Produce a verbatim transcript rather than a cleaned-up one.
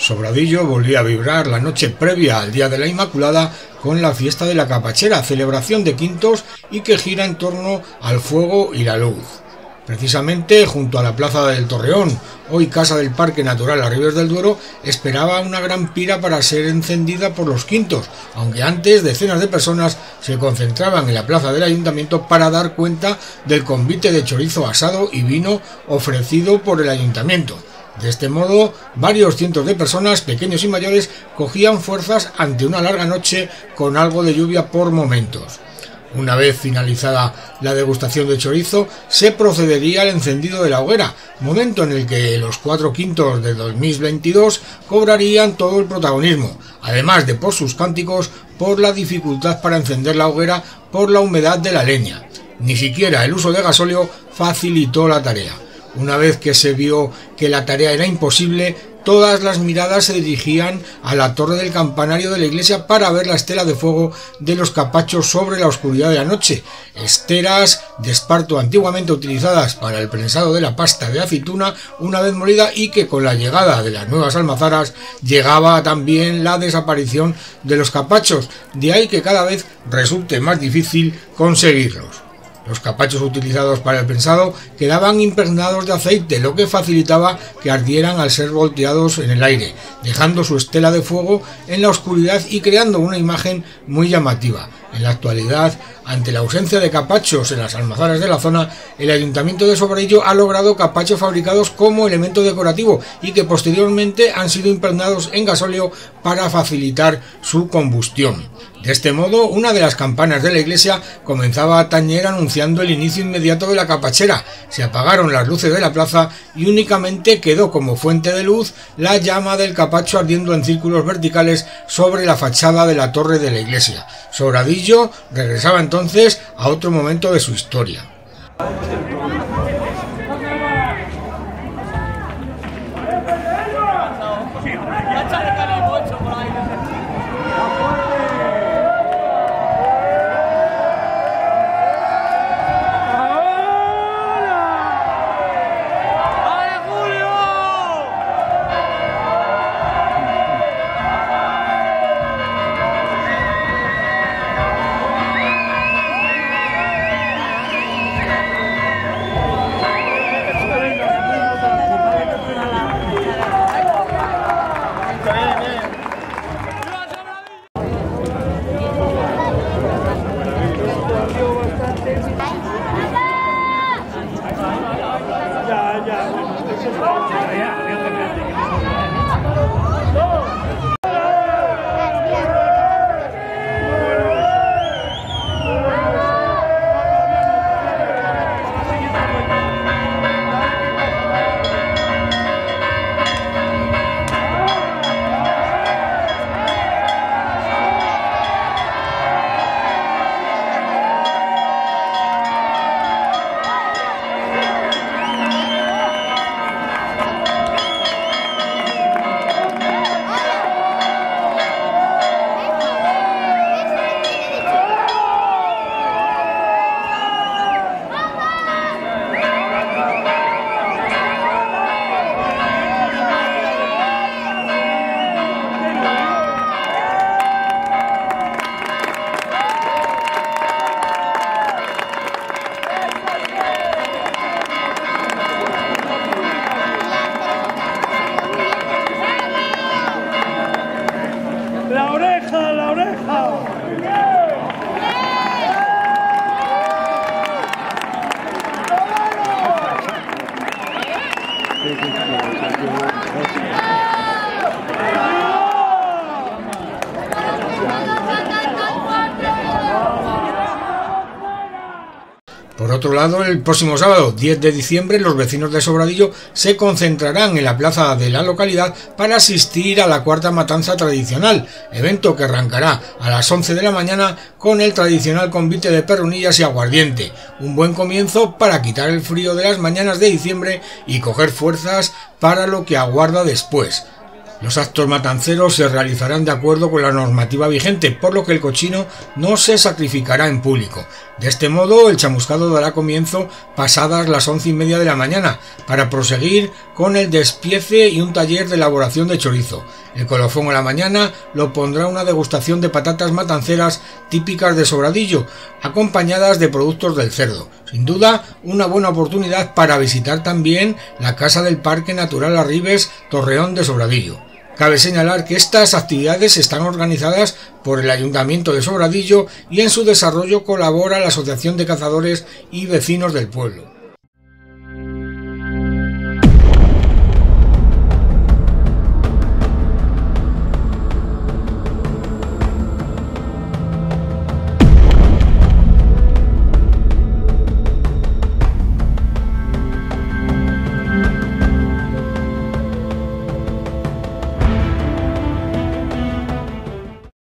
Sobradillo volvía a vibrar la noche previa al Día de la Inmaculada con la fiesta de la Capachera, celebración de quintos y que gira en torno al fuego y la luz. Precisamente junto a la Plaza del Torreón, hoy Casa del Parque Natural Arribes del Duero, esperaba una gran pira para ser encendida por los quintos, aunque antes decenas de personas se concentraban en la plaza del Ayuntamiento para dar cuenta del convite de chorizo asado y vino ofrecido por el Ayuntamiento. De este modo, varios cientos de personas, pequeños y mayores, cogían fuerzas ante una larga noche con algo de lluvia por momentos. Una vez finalizada la degustación de chorizo, se procedería al encendido de la hoguera, momento en el que los cuatro quintos de dos mil veintidós cobrarían todo el protagonismo, además de por sus cánticos, por la dificultad para encender la hoguera por la humedad de la leña. Ni siquiera el uso de gasóleo facilitó la tarea. Una vez que se vio que la tarea era imposible, todas las miradas se dirigían a la torre del campanario de la iglesia para ver la estela de fuego de los capachos sobre la oscuridad de la noche, esteras de esparto antiguamente utilizadas para el prensado de la pasta de aceituna una vez molida y que con la llegada de las nuevas almazaras llegaba también la desaparición de los capachos, de ahí que cada vez resulte más difícil conseguirlos. Los capachos utilizados para el prensado quedaban impregnados de aceite, lo que facilitaba que ardieran al ser volteados en el aire, dejando su estela de fuego en la oscuridad y creando una imagen muy llamativa. En la actualidad, ante la ausencia de capachos en las almazaras de la zona, el Ayuntamiento de Sobradillo ha logrado capachos fabricados como elemento decorativo y que posteriormente han sido impregnados en gasóleo para facilitar su combustión. De este modo, una de las campanas de la iglesia comenzaba a tañer anunciando el inicio inmediato de la capachera. Se apagaron las luces de la plaza y únicamente quedó como fuente de luz la llama del capacho ardiendo en círculos verticales sobre la fachada de la torre de la iglesia. Sobradillo regresaba entonces a otro momento de su historia. Por otro lado, el próximo sábado, diez de diciembre, los vecinos de Sobradillo se concentrarán en la plaza de la localidad para asistir a la cuarta matanza tradicional, evento que arrancará a las once de la mañana con el tradicional convite de perrunillas y aguardiente, un buen comienzo para quitar el frío de las mañanas de diciembre y coger fuerzas para lo que aguarda después. Los actos matanceros se realizarán de acuerdo con la normativa vigente, por lo que el cochino no se sacrificará en público. De este modo, el chamuscado dará comienzo pasadas las once y media de la mañana, para proseguir con el despiece y un taller de elaboración de chorizo. El colofón a la mañana lo pondrá una degustación de patatas matanceras típicas de Sobradillo, acompañadas de productos del cerdo. Sin duda, una buena oportunidad para visitar también la Casa del Parque Natural Arribes Torreón de Sobradillo. Cabe señalar que estas actividades están organizadas por el Ayuntamiento de Sobradillo y en su desarrollo colabora la Asociación de Cazadores y Vecinos del Pueblo.